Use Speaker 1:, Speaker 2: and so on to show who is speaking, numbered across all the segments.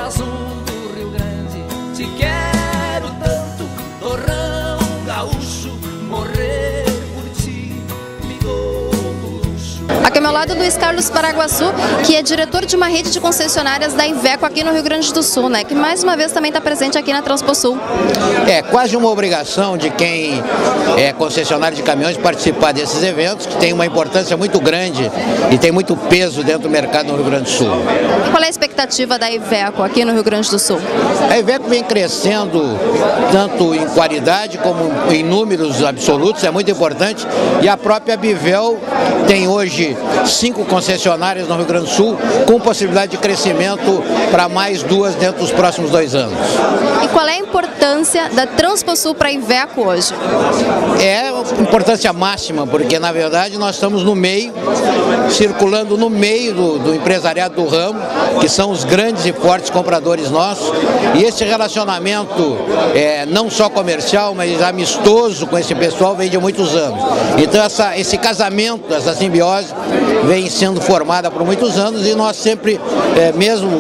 Speaker 1: és do Rio Grande, te quero tanto, torrão gaúcho, morrer por ti, me dou por luxo.
Speaker 2: Aqui ao meu lado, Luiz Carlos Paraguaçu, que é diretor de uma rede de concessionárias da Iveco aqui no Rio Grande do Sul, né? Que mais uma vez também está presente aqui na Transposul.
Speaker 3: É quase uma obrigação de quem é concessionário de caminhões participar desses eventos, que tem uma importância muito grande e tem muito peso dentro do mercado no Rio Grande do Sul.
Speaker 2: E qual é a expectativa da Iveco aqui no Rio Grande do Sul?
Speaker 3: A Iveco vem crescendo tanto em qualidade como em números absolutos, é muito importante, e a própria Bivel tem hoje 5 concessionárias no Rio Grande do Sul, com possibilidade de crescimento para mais 2 dentro dos próximos 2 anos.
Speaker 2: E qual é a importância da Transposul para a Iveco hoje?
Speaker 3: É importância máxima, porque na verdade nós estamos no meio, circulando no meio do empresariado do ramo, que são os grandes e fortes compradores nossos, e esse relacionamento não só comercial, mas amistoso com esse pessoal vem de muitos anos. Então esse casamento, essa simbiose vem sendo formada por muitos anos, e nós sempre, mesmo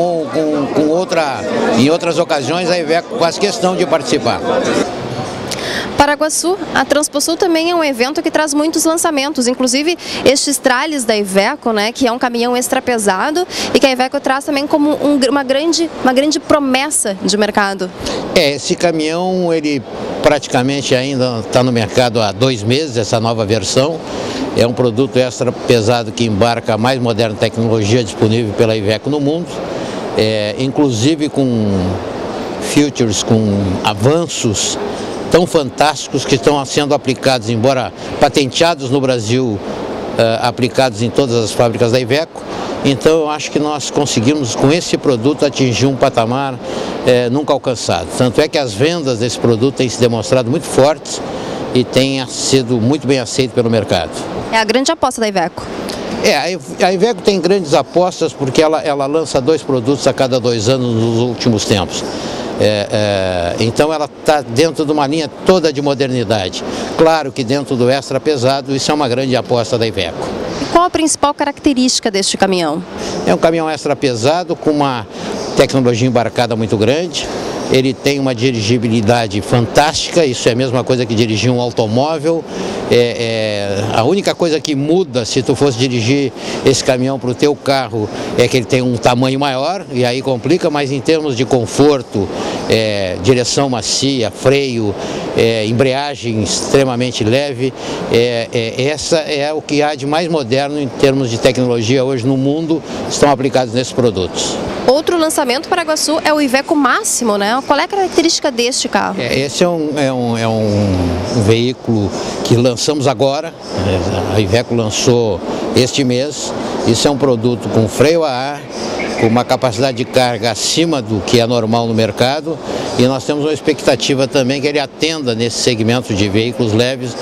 Speaker 3: em outras ocasiões, a Iveco faz questão de participar.
Speaker 2: Paraguaçu, a Transposul também é um evento que traz muitos lançamentos, inclusive estes tralhes da Iveco, né, que é um caminhão extra pesado e que a Iveco traz também como uma grande promessa de mercado.
Speaker 3: Esse caminhão, ele praticamente ainda está no mercado há 2 meses, essa nova versão. É um produto extra pesado que embarca a mais moderna tecnologia disponível pela Iveco no mundo, inclusive com features, com avanços tão fantásticos que estão sendo aplicados, embora patenteados no Brasil, aplicados em todas as fábricas da Iveco. Então eu acho que nós conseguimos com esse produto atingir um patamar nunca alcançado. Tanto é que as vendas desse produto têm se demonstrado muito fortes e têm sido muito bem aceito pelo mercado.
Speaker 2: É a grande aposta da Iveco.
Speaker 3: A Iveco tem grandes apostas porque ela lança 2 produtos a cada 2 anos nos últimos tempos. Então ela está dentro de uma linha toda de modernidade. Claro que dentro do extra pesado, isso é uma grande aposta da Iveco.
Speaker 2: E qual a principal característica deste caminhão?
Speaker 3: É um caminhão extra pesado com uma tecnologia embarcada muito grande. Ele tem uma dirigibilidade fantástica, isso é a mesma coisa que dirigir um automóvel. A única coisa que muda se tu fosse dirigir esse caminhão para o teu carro é que ele tem um tamanho maior, e aí complica, mas em termos de conforto, direção macia, freio, embreagem extremamente leve, essa é o que há de mais moderno em termos de tecnologia hoje no mundo, estão aplicados nesses produtos.
Speaker 2: Outro lançamento para Paraguaçu é o Iveco Máximo, né? Qual é a característica deste carro?
Speaker 3: Esse é um veículo que lançamos agora, a Iveco lançou este mês. Isso é um produto com freio a ar, com uma capacidade de carga acima do que é normal no mercado, e nós temos uma expectativa também que ele atenda nesse segmento de veículos leves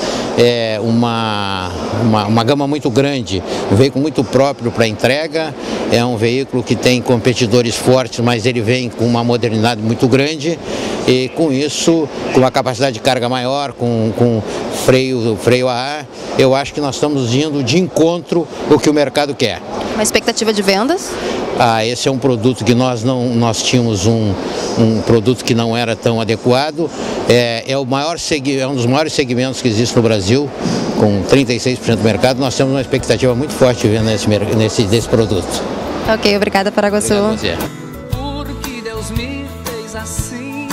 Speaker 3: uma gama muito grande, um veículo muito próprio para entrega, é um veículo que tem competidores fortes, mas ele vem com uma modernidade muito grande, e com isso, com uma capacidade de carga maior, com freio a ar, eu acho que nós estamos indo de encontro ao que o mercado quer.
Speaker 2: Uma expectativa de vendas?
Speaker 3: Esse é um produto que nós tínhamos um produto que não era tão adequado, é um dos maiores segmentos que existe no Brasil, com 36% do mercado. Nós temos uma expectativa muito forte de venda desse produto.
Speaker 2: Ok, obrigada, Paraguaçu.
Speaker 1: Porque Deus me fez assim,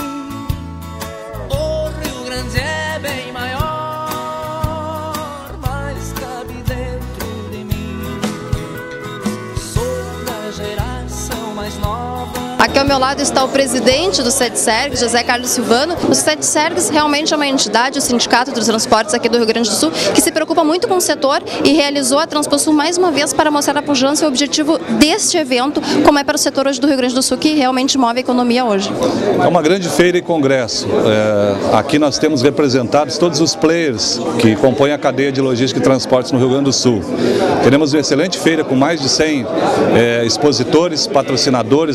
Speaker 1: o Rio Grande é bem maior, mas cabe dentro de mim, sou da geração mais nova.
Speaker 2: Aqui ao meu lado está o presidente do SETSERGS, José Carlos Silvano. O SETSERGS realmente é uma entidade, o Sindicato dos Transportes aqui do Rio Grande do Sul, que se preocupa muito com o setor e realizou a Transposul mais uma vez para mostrar a pujança e o objetivo deste evento, como é para o setor hoje do Rio Grande do Sul, que realmente move a economia hoje.
Speaker 4: É uma grande feira e congresso. Aqui nós temos representados todos os players que compõem a cadeia de logística e transportes no Rio Grande do Sul. Teremos uma excelente feira com mais de 100 expositores, patrocinadores, apoiadores,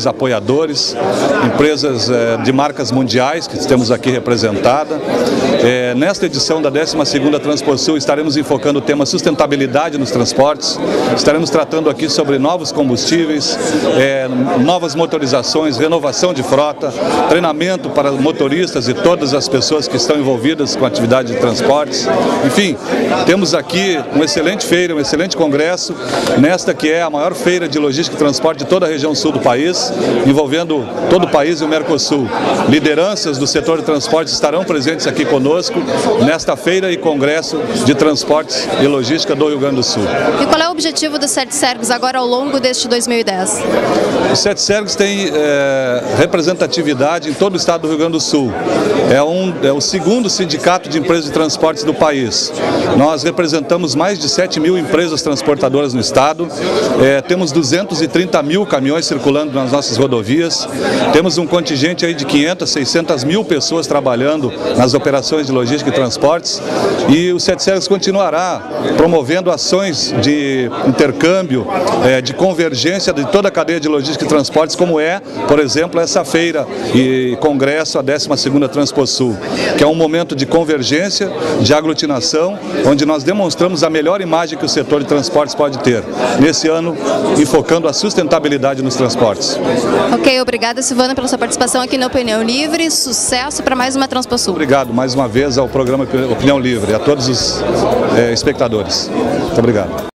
Speaker 4: transportadores, empresas de marcas mundiais que temos aqui representada. Nesta edição da 12ª Transposul estaremos enfocando o tema sustentabilidade nos transportes, estaremos tratando aqui sobre novos combustíveis, novas motorizações, renovação de frota, treinamento para motoristas e todas as pessoas que estão envolvidas com a atividade de transportes. Enfim, temos aqui uma excelente feira, um excelente congresso, nesta que é a maior feira de logística e transporte de toda a região sul do país, envolvendo todo o país e o Mercosul. Lideranças do setor de transportes estarão presentes aqui conosco nesta feira e congresso de transportes e logística do Rio Grande do Sul.
Speaker 2: E qual é o objetivo do CETSERGS agora ao longo deste 2010?
Speaker 4: O CETSERGS tem representatividade em todo o estado do Rio Grande do Sul. É o segundo sindicato de empresas de transportes do país. Nós representamos mais de 7 mil empresas transportadoras no estado, temos 230 mil caminhões circulando nas nossas rodovias, temos um contingente aí de 500, 600 mil pessoas trabalhando nas operações de logística e transportes, e o CETSERGS continuará promovendo ações de intercâmbio, de convergência de toda a cadeia de logística e transportes, como por exemplo, essa feira e congresso, a 12ª Transposul, que é um momento de convergência, de aglutinação, onde nós demonstramos a melhor imagem que o setor de transportes pode ter, nesse ano, enfocando a sustentabilidade nos transportes.
Speaker 2: Ok, obrigada, Silvano, pela sua participação aqui no Opinião Livre. Sucesso para mais uma Transposul.
Speaker 4: Obrigado mais uma vez ao programa Opinião Livre, a todos os espectadores. Muito obrigado.